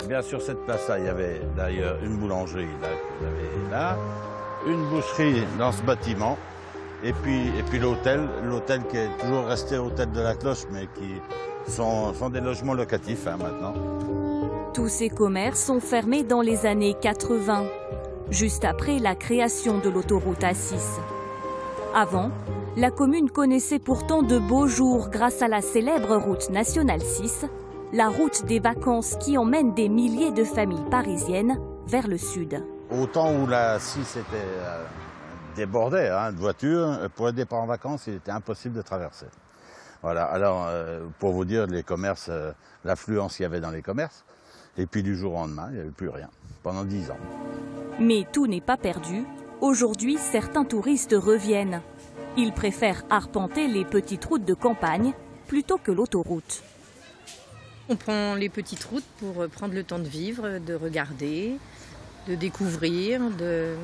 Bien sûr, cette place-là, il y avait d'ailleurs une boulangerie là, que vous avez là, une boucherie dans ce bâtiment, et puis l'hôtel qui est toujours resté hôtel de la Cloche, mais qui sont des logements locatifs maintenant. Tous ces commerces sont fermés dans les années 80, juste après la création de l'autoroute A6. Avant, la commune connaissait pourtant de beaux jours grâce à la célèbre route nationale 6, la route des vacances qui emmène des milliers de familles parisiennes vers le sud. Au temps où la 6 débordait de voitures, pour le départ en vacances, il était impossible de traverser. Voilà. Alors, pour vous dire, les commerces, l'affluence qu'il y avait dans les commerces, et puis du jour au lendemain, il n'y avait plus rien, pendant 10 ans. Mais tout n'est pas perdu. Aujourd'hui, certains touristes reviennent. Ils préfèrent arpenter les petites routes de campagne plutôt que l'autoroute. On prend les petites routes pour prendre le temps de vivre, de regarder, de découvrir, de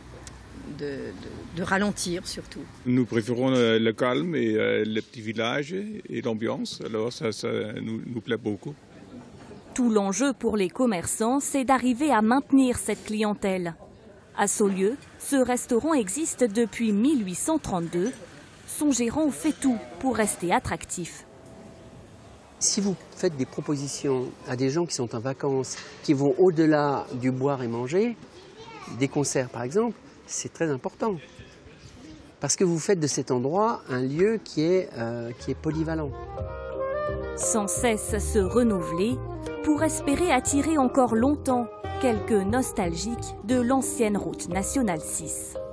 ralentir surtout. Nous préférons le calme et les petits villages et l'ambiance, alors ça nous plaît beaucoup. Tout l'enjeu pour les commerçants, c'est d'arriver à maintenir cette clientèle. À Saulieu, ce restaurant existe depuis 1832. Son gérant fait tout pour rester attractif. Si vous faites des propositions à des gens qui sont en vacances, qui vont au-delà du boire et manger, des concerts par exemple, c'est très important. Parce que vous faites de cet endroit un lieu qui est polyvalent. Sans cesse se renouveler pour espérer attirer encore longtemps quelques nostalgiques de l'ancienne route nationale 6.